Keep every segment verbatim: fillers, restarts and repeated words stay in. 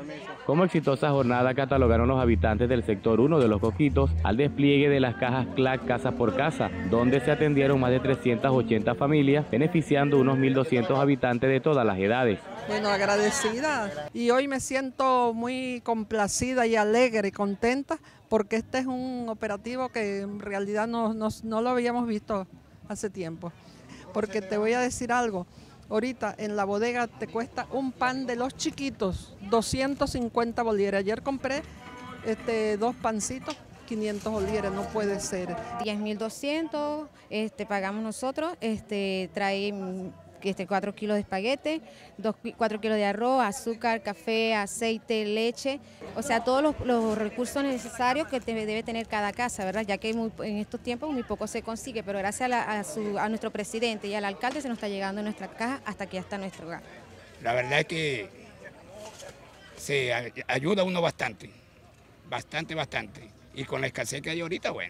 Como exitosa jornada catalogaron los habitantes del sector uno de Los Coquitos al despliegue de las cajas C L A C casa por casa, donde se atendieron más de trescientas ochenta familias, beneficiando unos mil doscientos habitantes de todas las edades. Bueno, agradecida, y hoy me siento muy complacida y alegre y contenta porque este es un operativo que en realidad no, no, no lo habíamos visto hace tiempo. Porque te voy a decir algo, ahorita en la bodega te cuesta un pan de los chiquitos, doscientos cincuenta bolívares. Ayer compré este, dos pancitos, quinientos bolívares, no puede ser. diez mil doscientos este, pagamos nosotros, este, trae este, cuatro kilos de espaguete, cuatro kilos de arroz, azúcar, café, aceite, leche, o sea, todos los, los recursos necesarios que debe, debe tener cada casa, ¿verdad? Ya que muy, en estos tiempos muy poco se consigue, pero gracias a, la, a, su, a nuestro presidente y al alcalde se nos está llegando en nuestra caja hasta que ya está nuestro hogar. La verdad es que se ayuda a uno bastante, bastante, bastante, y con la escasez que hay ahorita, bueno,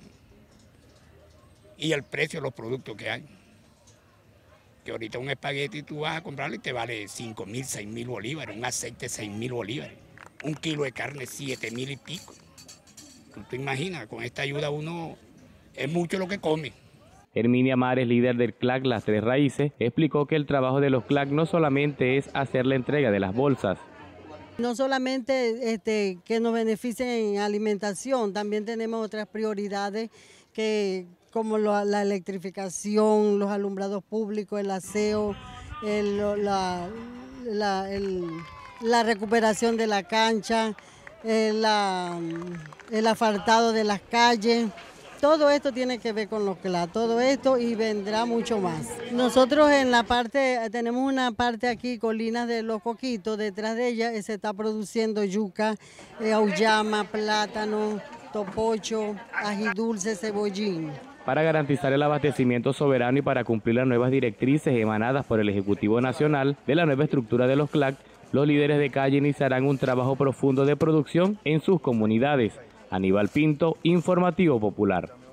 y el precio de los productos que hay. Que ahorita un espagueti tú vas a comprarlo y te vale cinco mil, seis mil bolívares, un aceite seis mil bolívares, un kilo de carne siete mil y pico. ¿Tú te imaginas? Con esta ayuda uno es mucho lo que come. Herminia Mares, líder del C L A C Las Tres Raíces, explicó que el trabajo de los C L A C no solamente es hacer la entrega de las bolsas. No solamente este, que nos beneficien en alimentación, también tenemos otras prioridades que como lo, la electrificación, los alumbrados públicos, el aseo, el, la, la, el, la recuperación de la cancha, el, la, el asfaltado de las calles. Todo esto tiene que ver con los C L A C, todo esto y vendrá mucho más. Nosotros en la parte, tenemos una parte aquí, Colinas de Los Coquitos, detrás de ella se está produciendo yuca, eh, auyama, plátano, topocho, ají dulce, cebollín. Para garantizar el abastecimiento soberano y para cumplir las nuevas directrices emanadas por el Ejecutivo Nacional de la nueva estructura de los C L A C, los líderes de calle iniciarán un trabajo profundo de producción en sus comunidades. Aníbal Pinto, Informativo Popular.